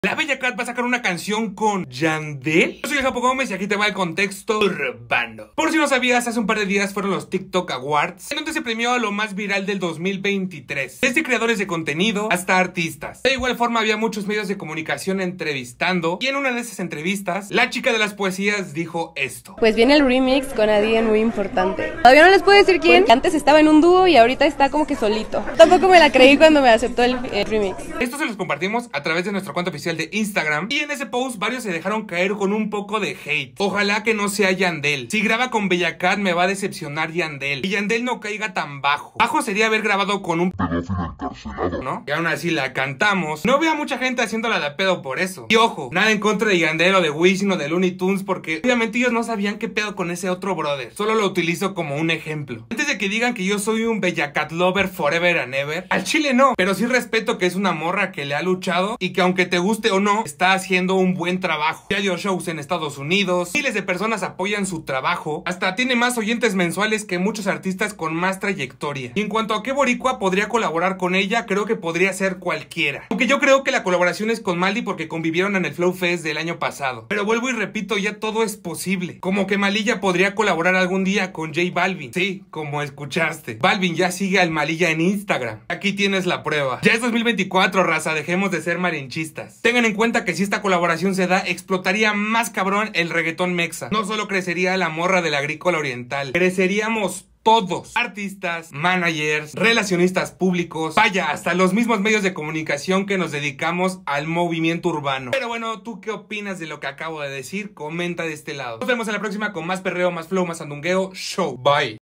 La Bella Cat va a sacar una canción con Yandel. Yo soy el Japo Gómez y aquí te va el contexto urbano. Por si no sabías, hace un par de días fueron los TikTok Awards, en donde se premió a lo más viral del 2023, desde creadores de contenido hasta artistas. De igual forma había muchos medios de comunicación entrevistando, y en una de esas entrevistas, la chica de las poesías dijo esto. Pues viene el remix con alguien muy importante. Todavía no les puedo decir quién. Antes estaba en un dúo y ahorita está como que solito. Tampoco me la creí cuando me aceptó el remix. Esto se los compartimos a través de nuestro cuenta oficial de Instagram, y en ese post varios se dejaron caer con un poco de hate. Ojalá que no sea Yandel. Si graba con Bella Cat me va a decepcionar Yandel. Y Yandel no caiga tan bajo. Bajo sería haber grabado con un pedófilo encarcelado, ¿no? Y aún así la cantamos. No veo a mucha gente haciéndola de pedo por eso. Y ojo, nada en contra de Yandel o de Wisin o de Looney Tunes, porque obviamente ellos no sabían qué pedo con ese otro brother. Solo lo utilizo como un ejemplo. Antes de que digan que yo soy un Bella Cat lover forever and ever, al chile no, pero sí respeto que es una morra que le ha luchado y que aunque te guste o no, está haciendo un buen trabajo. Ya dio shows en Estados Unidos, miles de personas apoyan su trabajo, hasta tiene más oyentes mensuales que muchos artistas con más trayectoria. Y en cuanto a qué boricua podría colaborar con ella, creo que podría ser cualquiera. Aunque yo creo que la colaboración es con Maldy porque convivieron en el Flow Fest del año pasado. Pero vuelvo y repito, ya todo es posible. Como que Malilla podría colaborar algún día con J Balvin. Sí, como escuchaste. Balvin ya sigue al Malilla en Instagram. Aquí tienes la prueba. Ya es 2024, raza, dejemos de ser marinchistas. Tengan en cuenta que si esta colaboración se da, explotaría más cabrón el reggaetón mexa. No solo crecería la morra del agrícola oriental, creceríamos todos, artistas, managers, relacionistas públicos, vaya, hasta los mismos medios de comunicación que nos dedicamos al movimiento urbano. Pero bueno, ¿tú qué opinas de lo que acabo de decir? Comenta de este lado. Nos vemos en la próxima con más perreo, más flow, más sandungueo. Show, bye.